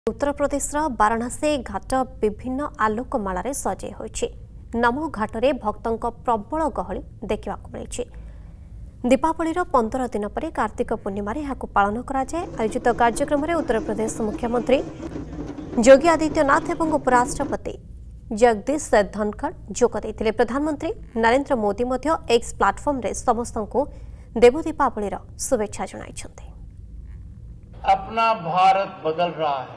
उत्तर प्रदेश वाराणसी घाट विभिन्न आलोकमाल सजे होइछि। नमो घाटे भक्तों प्रबल गहली देखा मिली। दीपावली 15 दिन पर कार्तिक पूर्णिमा पालन कराए। आयोजित कार्यक्रम में उत्तर प्रदेश मुख्यमंत्री योगी आदित्यनाथ और उपराष्ट्रपति जगदीश धनखड़ जोग देते। प्रधानमंत्री नरेंद्र मोदी एक्स प्लाटफर्म रे समस्त को देव दीपावली शुभेच्छा जणाइछन्ते। अपना भारत बदल रहा है,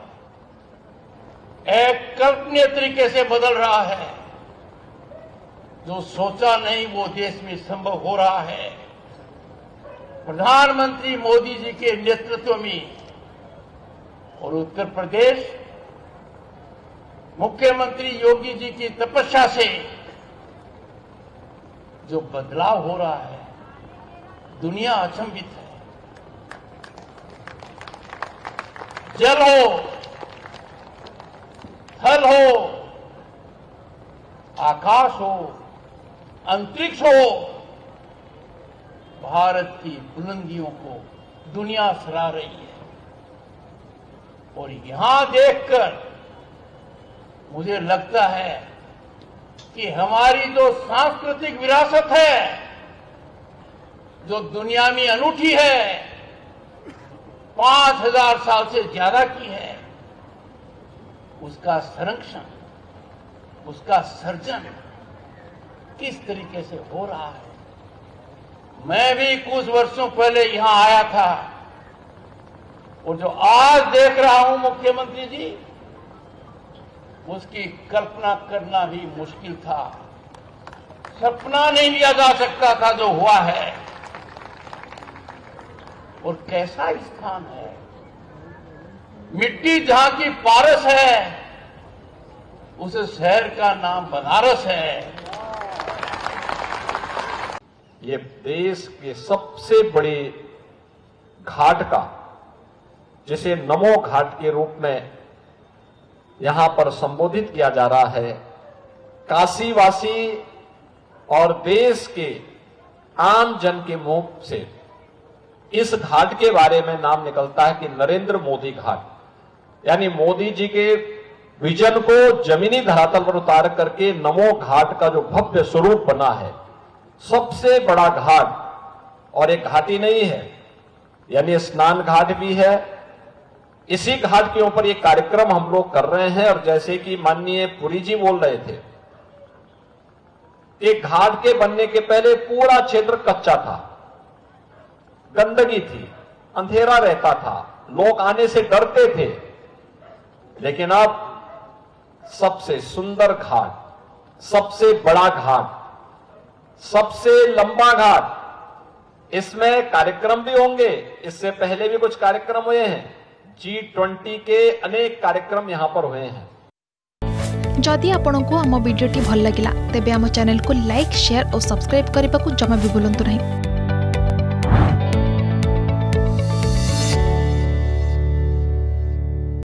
एक कल्पनीय तरीके से बदल रहा है। जो सोचा नहीं वो देश में संभव हो रहा है। प्रधानमंत्री मोदी जी के नेतृत्व में और उत्तर प्रदेश मुख्यमंत्री योगी जी की तपस्या से जो बदलाव हो रहा है, दुनिया अचंभित है। जल हो, थल हो, आकाश हो, अंतरिक्ष हो, भारत की बुलंदियों को दुनिया सराह रही है। और यहां देखकर मुझे लगता है कि हमारी जो सांस्कृतिक विरासत है, जो दुनिया में अनूठी है, 5000 साल से ज्यादा की है, उसका संरक्षण, उसका सर्जन किस तरीके से हो रहा है। मैं भी कुछ वर्षों पहले यहां आया था और जो आज देख रहा हूं मुख्यमंत्री जी, उसकी कल्पना करना भी मुश्किल था। सपना नहीं लिया जा सकता था जो हुआ है। और कैसा स्थान है, मिट्टी जहां की पारस है, उस शहर का नाम बनारस है। ये देश के सबसे बड़े घाट का, जिसे नमो घाट के रूप में यहां पर संबोधित किया जा रहा है, काशीवासी और देश के आम जन के मुंह से इस घाट के बारे में नाम निकलता है कि नरेंद्र मोदी घाट। यानी मोदी जी के विजन को जमीनी धरातल पर उतार करके नमो घाट का जो भव्य स्वरूप बना है, सबसे बड़ा घाट। और एक घाट ही नहीं है, यानी स्नान घाट भी है। इसी घाट के ऊपर ये कार्यक्रम हम लोग कर रहे हैं। और जैसे कि माननीय पुरी जी बोल रहे थे, एक घाट के बनने के पहले पूरा क्षेत्र कच्चा था, गंदगी थी, अंधेरा रहता था, लोग आने से डरते थे। लेकिन अब सबसे सुंदर घाट, सबसे बड़ा घाट, सबसे लंबा घाट, इसमें कार्यक्रम भी होंगे। इससे पहले भी कुछ कार्यक्रम हुए हैं, G20 के अनेक कार्यक्रम यहां पर हुए हैं। जदि आपंक आम भिडी भल लगा तेब आम चैनल को लाइक, शेयर और सब्सक्राइब करने को जमा भी भूलु नहीं।